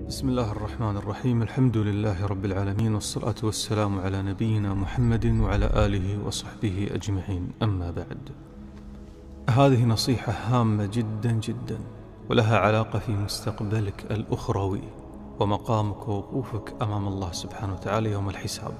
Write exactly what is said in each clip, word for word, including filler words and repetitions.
بسم الله الرحمن الرحيم. الحمد لله رب العالمين، والصلاة والسلام على نبينا محمد وعلى آله وصحبه أجمعين. أما بعد، هذه نصيحة هامة جدا جدا، ولها علاقة في مستقبلك الأخروي ومقامك ووقوفك أمام الله سبحانه وتعالى يوم الحساب.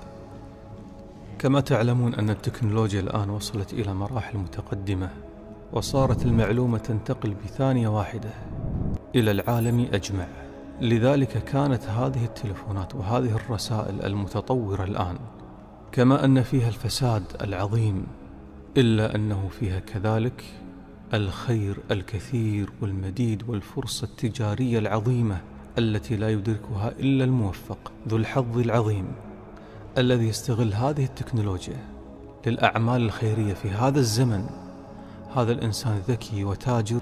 كما تعلمون أن التكنولوجيا الآن وصلت إلى مراحل متقدمة، وصارت المعلومة تنتقل بثانية واحدة إلى العالم أجمع. لذلك كانت هذه التلفونات وهذه الرسائل المتطورة الآن، كما أن فيها الفساد العظيم، إلا أنه فيها كذلك الخير الكثير والمديد والفرصة التجارية العظيمة التي لا يدركها إلا الموفق ذو الحظ العظيم، الذي يستغل هذه التكنولوجيا للأعمال الخيرية في هذا الزمن. هذا الإنسان ذكي وتاجر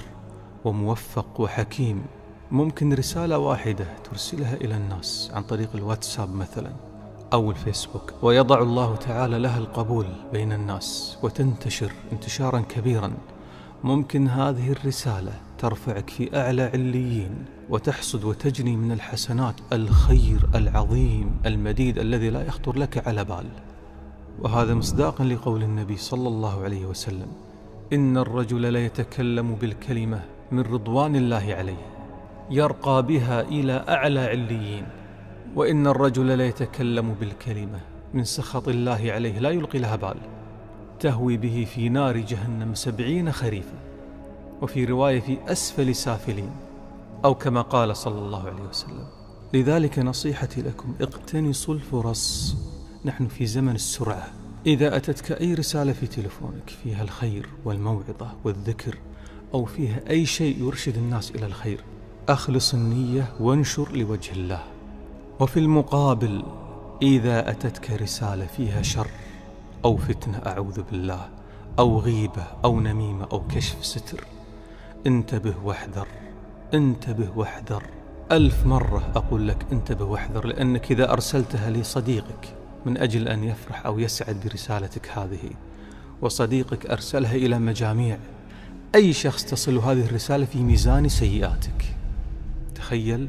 وموفق وحكيم، ممكن رسالة واحدة ترسلها إلى الناس عن طريق الواتساب مثلا أو الفيسبوك، ويضع الله تعالى لها القبول بين الناس وتنتشر انتشارا كبيرا. ممكن هذه الرسالة ترفعك في أعلى عليين، وتحصد وتجني من الحسنات الخير العظيم المديد الذي لا يخطر لك على بال. وهذا مصداقا لقول النبي صلى الله عليه وسلم: إن الرجل لا يتكلم بالكلمة من رضوان الله عليه يرقى بها إلى أعلى عليين، وإن الرجل لا يتكلم بالكلمة من سخط الله عليه لا يلقي لها بال تهوي به في نار جهنم سبعين خريفا، وفي رواية في أسفل سافلين، أو كما قال صلى الله عليه وسلم. لذلك نصيحتي لكم: اقتنصوا الفرص. نحن في زمن السرعة. إذا أتتك أي رسالة في تلفونك فيها الخير والموعظة والذكر، أو فيها أي شيء يرشد الناس إلى الخير، أخلص النية وانشر لوجه الله. وفي المقابل، إذا أتتك رسالة فيها شر أو فتنة أعوذ بالله، أو غيبة أو نميمة أو كشف ستر، انتبه واحذر، انتبه واحذر. ألف مرة أقول لك انتبه واحذر، لأنك إذا أرسلتها لصديقك من أجل أن يفرح أو يسعد برسالتك هذه، وصديقك أرسلها إلى مجاميع، أي شخص تصل هذه الرسالة في ميزان سيئاتك. تخيل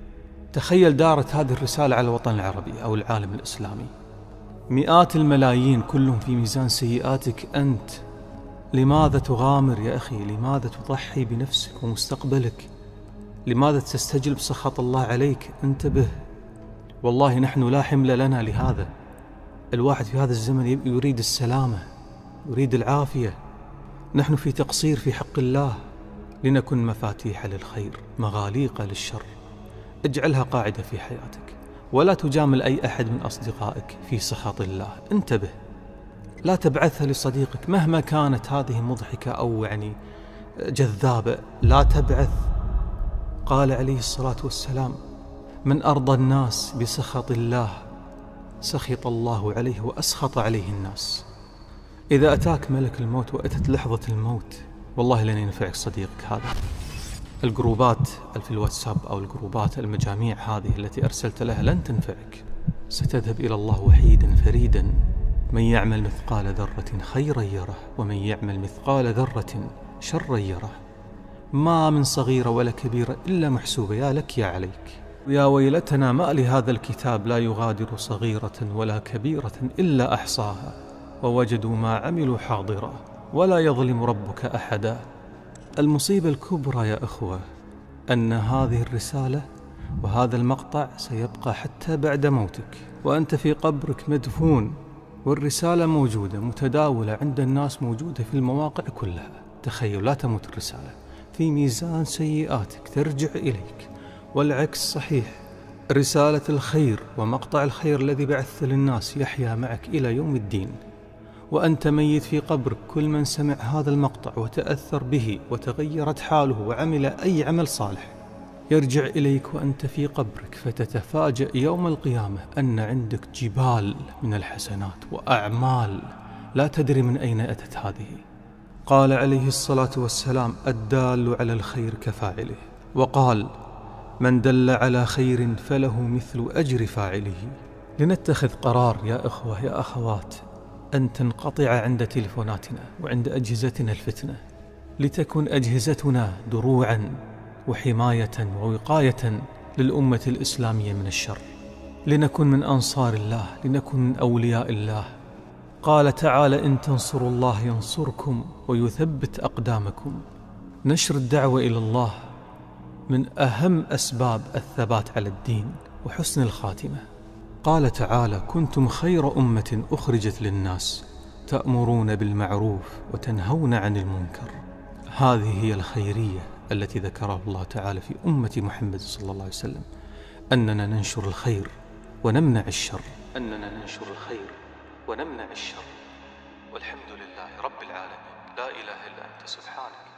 تخيل دارت هذه الرسالة على الوطن العربي أو العالم الإسلامي، مئات الملايين كلهم في ميزان سيئاتك أنت. لماذا تغامر يا أخي؟ لماذا تضحي بنفسك ومستقبلك؟ لماذا تستجلب سخط الله عليك؟ انتبه، والله نحن لا حمل لنا لهذا. الواحد في هذا الزمن يريد السلامة، يريد العافية. نحن في تقصير في حق الله. لنكن مفاتيح للخير مغاليق للشر. اجعلها قاعدة في حياتك، ولا تجامل أي أحد من أصدقائك في سخط الله. انتبه، لا تبعثها لصديقك مهما كانت هذه مضحكة أو يعني جذابة، لا تبعث. قال عليه الصلاة والسلام: من أرضى الناس بسخط الله سخط الله عليه وأسخط عليه الناس. إذا أتاك ملك الموت وأتت لحظة الموت، والله لن ينفعك صديقك هذا. الجروبات في الواتساب أو الجروبات المجاميع هذه التي أرسلت لها لن تنفعك. ستذهب إلى الله وحيدا فريدا. من يعمل مثقال ذرة خيرا يره، ومن يعمل مثقال ذرة شرا يره. ما من صغيرة ولا كبيرة إلا محسوبة، يا لك يا عليك. يا ويلتنا ما لهذا الكتاب لا يغادر صغيرة ولا كبيرة إلا أحصاها، ووجدوا ما عملوا حاضرا ولا يظلم ربك أحدا. المصيبة الكبرى يا أخوة أن هذه الرسالة وهذا المقطع سيبقى حتى بعد موتك، وأنت في قبرك مدفون، والرسالة موجودة متداولة عند الناس، موجودة في المواقع كلها. تخيل، لا تموت الرسالة في ميزان سيئاتك ترجع إليك. والعكس صحيح، رسالة الخير ومقطع الخير الذي بعث للناس يحيا معك إلى يوم الدين، وأنت ميت في قبرك. كل من سمع هذا المقطع وتأثر به وتغيرت حاله وعمل أي عمل صالح يرجع إليك وأنت في قبرك، فتتفاجأ يوم القيامة أن عندك جبال من الحسنات وأعمال لا تدري من أين أتت هذه. قال عليه الصلاة والسلام: الدال على الخير كفاعله. وقال: من دل على خير فله مثل أجر فاعله. لنتخذ قرار يا أخوة يا أخوات أن تنقطع عند تلفوناتنا وعند أجهزتنا الفتنة، لتكن أجهزتنا دروعا وحماية ووقاية للأمة الإسلامية من الشر، لنكن من أنصار الله، لنكن من أولياء الله. قال تعالى: إن تنصروا الله ينصركم ويثبت أقدامكم. نشر الدعوة إلى الله من أهم أسباب الثبات على الدين وحسن الخاتمة. قال تعالى: كنتم خير أمة أخرجت للناس تأمرون بالمعروف وتنهون عن المنكر. هذه هي الخيرية التي ذكرها الله تعالى في أمة محمد صلى الله عليه وسلم، أننا ننشر الخير ونمنع الشر، أننا ننشر الخير ونمنع الشر. والحمد لله رب العالمين، لا إله إلا أنت سبحانك.